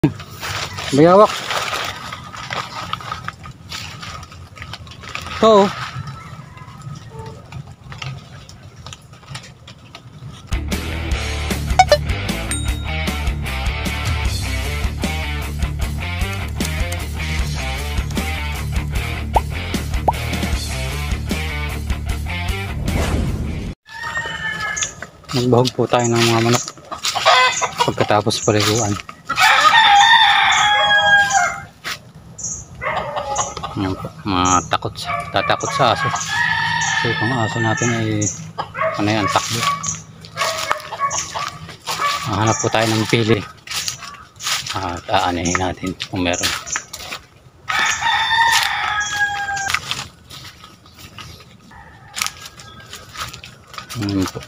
Bayawak. Ito. Magbahog po tayo ng mga manok pagkatapos paliguan. Ayan po, tatakot sa aso. So kung aso natin ay ano yan, takbo. Hanap po tayo ng pili at aanihin natin kung meron. Ayan po.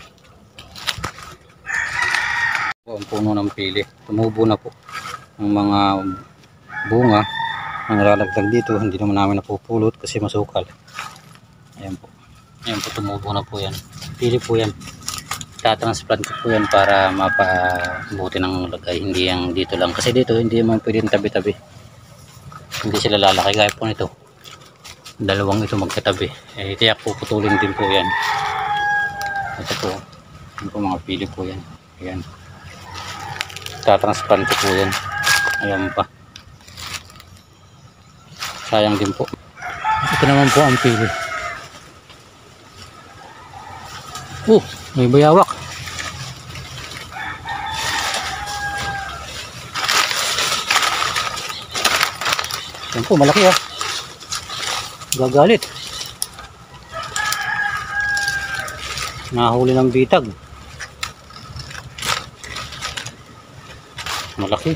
Ang puno ng pili, tumubo na po ang mga bunga ang nalalagdag dito. Hindi naman namin napupulot kasi masukal. Ayan po, tumubo na po yan. Pili po yan, tatransplant ko po yan para mapabuti ng lagay. Hindi yung dito lang, kasi dito hindi naman pwedeng tabi-tabi, hindi sila lalaki. Gaya po nito, dalawang ito magkatabi, tiyak po putulin din po yan. Ito po, yan po mga pili po yan. Ayan, tatransplant ko po yan. Ayan pa, sayang din po. Ito naman po ang pili. May bayawak. Yan po, malaki gagalit. Nahuli ng bitag. Malaki.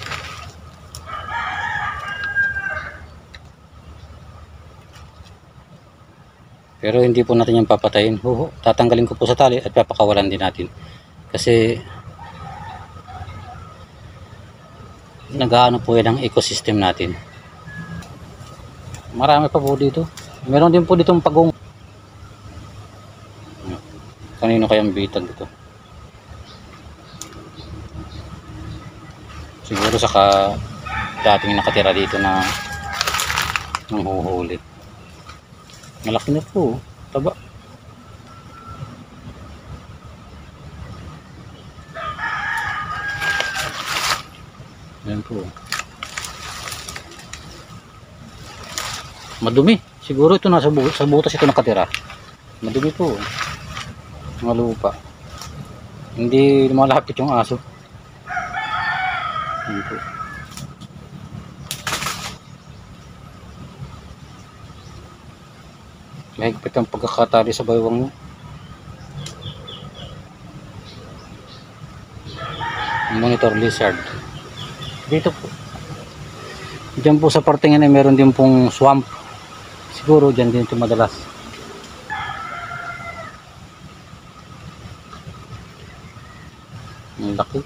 Pero hindi po natin yung papatayin. Tatanggalin ko po sa tali at papakawalan din natin. Kasi nag-aano po yan ang ecosystem natin. Marami pa po dito. Meron din po ditong pagong. Kanino kayang bitag ito? Siguro saka dating nakatira dito na nanghuhuli. Malaki na po, taba. Ayan po. Madumi. Siguro ito nasa butas ito nakatira. Madumi po. Mga lupa. Hindi lumalapit yung aso. Ayan po. Mahigpit ang pagkakatali sa baywang mo. Monitor lizard. Dito po. Diyan po sa parte nga na meron din pong swamp. Siguro dyan din ito madalas. Ang laki.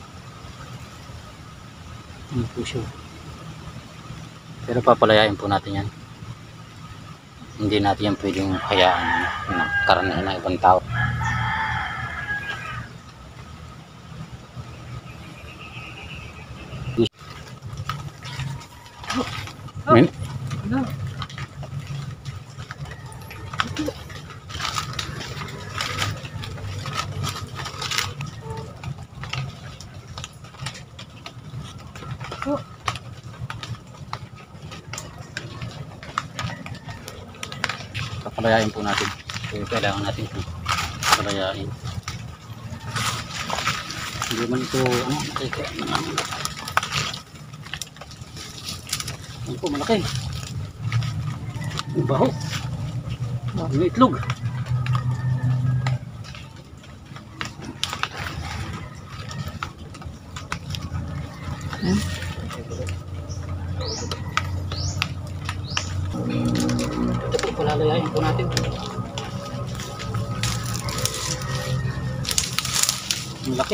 Ang po siya. Pero papalayain po natin yan. Hindi natin yan pwedeng hayaan na karanahan ng ibang tao. Min? Papalayain po natin. Kailangan natin papalayain. Hindi man ito ano po, malaki. Ang baho. May itlog. Ito po, palalayain po natin. Ang laki.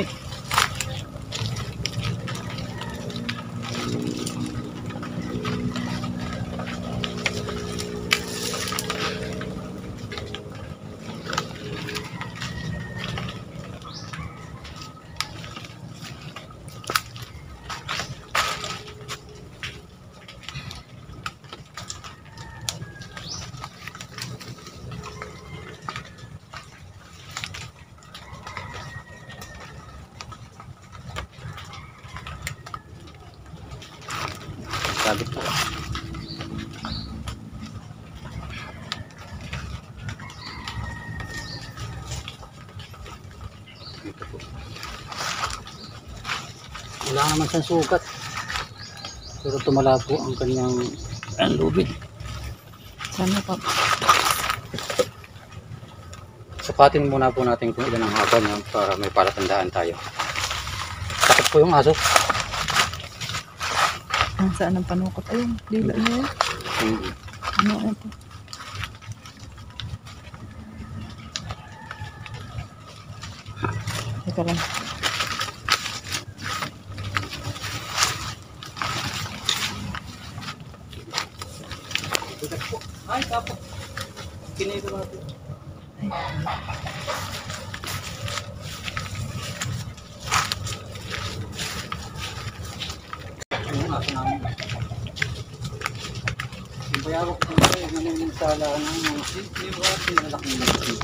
Sabit po. Ito po. Wala naman siyang sugat. Pero tumala po ang kanyang lubid. Sana pa. Sukatin muna po natin kung ilan ang haba niya para may palatandaan tayo. Sakit po yung aso. Saan ang panukot? Ayun, dila mo yun. Ano ito? Teka lang. Ay, tapo. Kinito natin. Yung aso namin. Yung bayawak ko na yung nanininsala ng mga simpliwat, pinalaking mga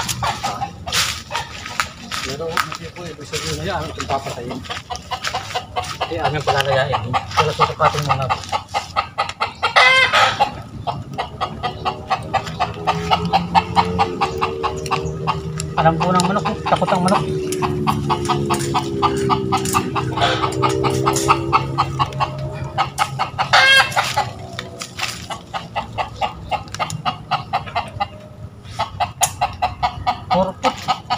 pero hindi po ibig sabihin na yan, itong papatayin. Hindi, aming palalayain. Pero susukatin muna po. Alam po ng manok, takot ang manok. Porpot.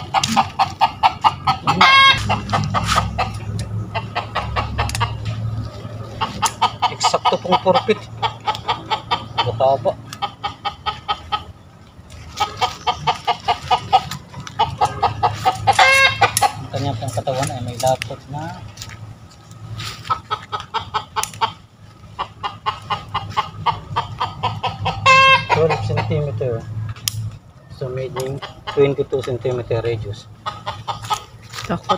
Eksakto pong porpit. Butaba. Kanya pang katawan ay may lapot na 12 cm. So meaning 22 cm radius. Takot.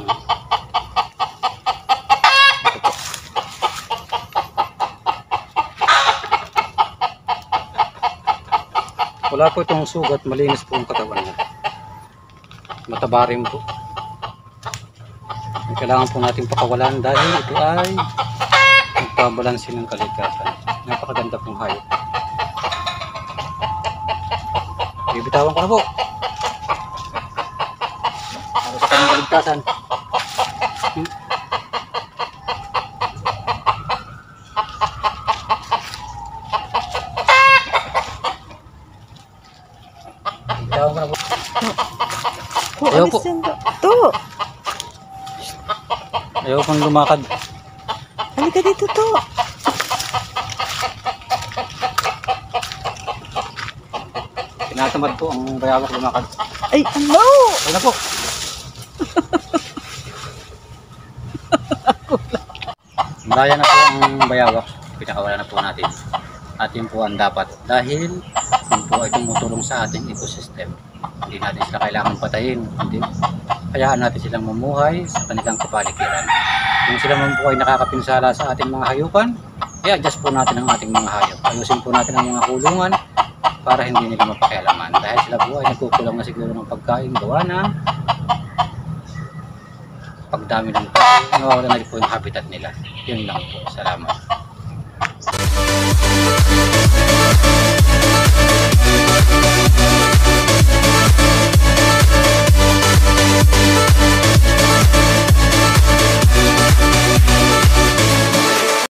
Wala po itong sugat, malinis po ang katawan niya. Mataba rin po. Kailangan po natin pakawalan dahil ito ay magpabalansin ng kalikasan. Napakaganda pong hayop. Bibitawan ko na po. Para sa kanyang kaligtasan. Bibitawan ko na po. Ayaw po. To. Ayaw pong lumakad. Halika dito to. Tinatamad po ang bayawak lumakad. Ay, ano? Huwag na po. Malaya na po ang bayawak. Pinakawala na po natin. Atin po ang dapat. Dahil yun po ay tumutulong sa ating ecosystem. Hindi natin sila kailangan patayin. Hindi. Hayaan natin silang mamuhay sa kanilang kapaligiran. Kung sila man po ay nakakapinsala sa ating mga hayupan, i-adjust po natin ang ating mga hayop. Ayusin po natin ang mga kulungan para hindi nila mapakialaman. Dahil sila po ay nagkukulang na siguro ng pagkain gawa na pagdami ng tao, nawawala na rin po yung habitat nila. Yun lang po. Salamat.